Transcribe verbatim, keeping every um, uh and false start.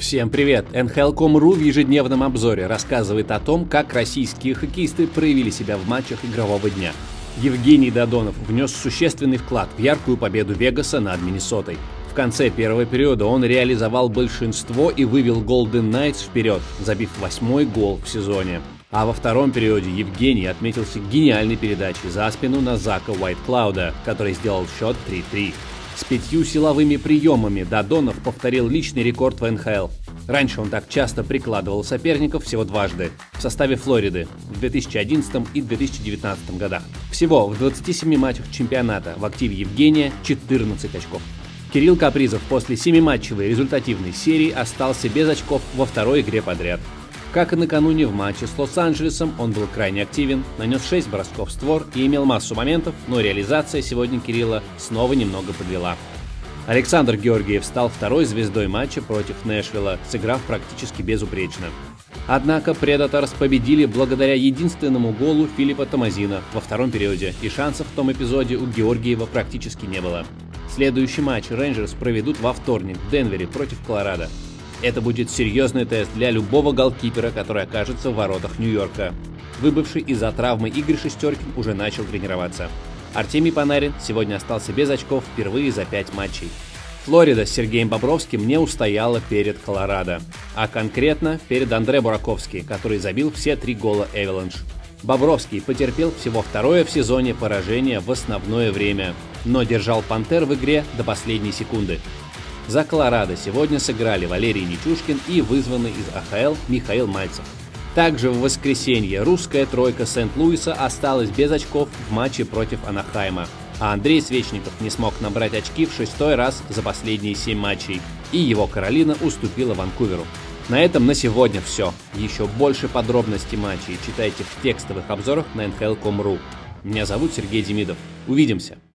Всем привет! эн эйч эл точка ком точка ру в ежедневном обзоре рассказывает о том, как российские хоккеисты проявили себя в матчах игрового дня. Евгений Додонов внес существенный вклад в яркую победу Вегаса над Миннесотой. В конце первого периода он реализовал большинство и вывел Golden Knights вперед, забив восьмой гол в сезоне. А во втором периоде Евгений отметился гениальной передачей за спину на Зака Уайтклауда, который сделал счет три-три. С пятью силовыми приемами Додонов повторил личный рекорд в эн эйч эл. Раньше он так часто прикладывал соперников всего дважды в составе Флориды в две тысячи одиннадцатом и две тысячи девятнадцатом годах. Всего в двадцати семи матчах чемпионата в активе Евгения четырнадцать очков. Кирилл Капризов после семиматчевой результативной серии остался без очков во второй игре подряд. Как и накануне в матче с Лос-Анджелесом, он был крайне активен, нанес шесть бросков в створ и имел массу моментов, но реализация сегодня Кирилла снова немного подвела. Александр Георгиев стал второй звездой матча против Нэшвилла, сыграв практически безупречно. Однако Predators победили благодаря единственному голу Филиппа Томазина во втором периоде, и шансов в том эпизоде у Георгиева практически не было. Следующий матч Рейнджерс проведут во вторник в Денвере против Колорадо. Это будет серьезный тест для любого голкипера, который окажется в воротах Нью-Йорка. Выбывший из-за травмы Игорь Шестеркин уже начал тренироваться. Артемий Панарин сегодня остался без очков впервые за пять матчей. Флорида с Сергеем Бобровским не устояла перед Колорадо, а конкретно перед Андре Бураковски, который забил все три гола Эваланш. Бобровский потерпел всего второе в сезоне поражение в основное время, но держал Пантер в игре до последней секунды. За Колорадо сегодня сыграли Валерий Нечушкин и вызванный из а ха эл Михаил Мальцев. Также в воскресенье русская тройка Сент-Луиса осталась без очков в матче против Анахайма, а Андрей Свечников не смог набрать очки в шестой раз за последние семь матчей, и его Каролина уступила Ванкуверу. На этом на сегодня все. Еще больше подробностей матчей читайте в текстовых обзорах на эн эйч эл точка ком точка ру. Меня зовут Сергей Демидов. Увидимся!